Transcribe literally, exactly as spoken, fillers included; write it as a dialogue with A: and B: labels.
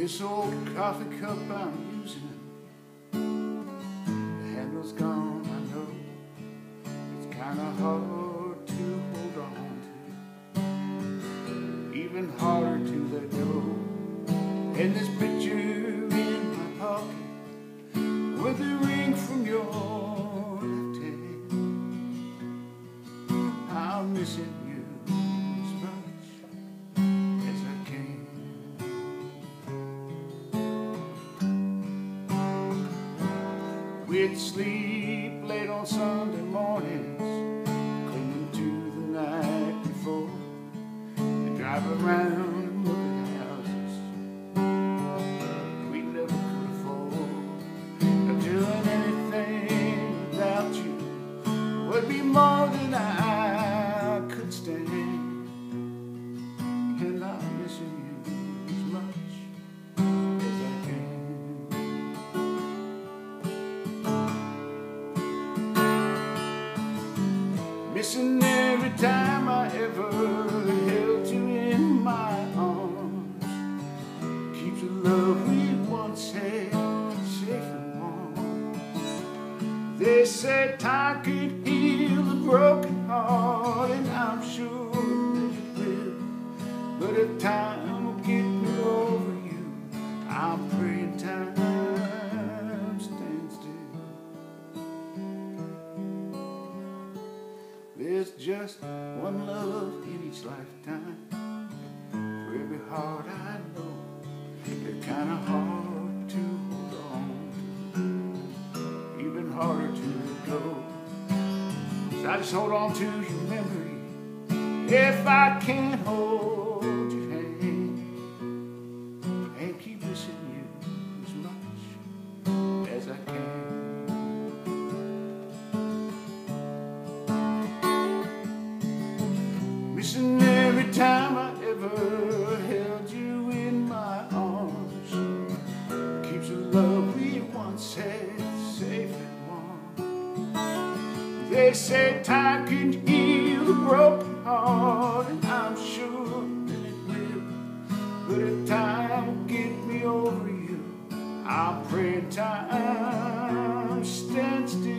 A: this old coffee cup I'm using, the handle's gone, I know. It's kinda hard to hold on to, even harder to let go. And this picture in my pocket with the ring from your left hand, I'm missing you as much as I can. We'd sleep late on Sunday mornings, clinging to the night before, and drive around and look at houses we never could afford. Not doing anything without you would be more than I could stand, and I'm missing you as much as I can. Missing every time I ever held you in my arms, keeps the love we once had safe and warm. They say time can heal a broken heart, and I'm sure that it will. But if time will get me over you, I'm praying time stands still. There's just one love in each lifetime. For every heart I know, it's kinda hard to hold on to, even harder to let go. So I just hold on to your memory if I can't hold your hand, and keep missing you as much as I can. Missing every time I ever held you in my arms, keeps the love we once had safe and warm. They say time can heal a broken heart, and I'm sure that it will. But if time will get me over you, I'm praying time stands still.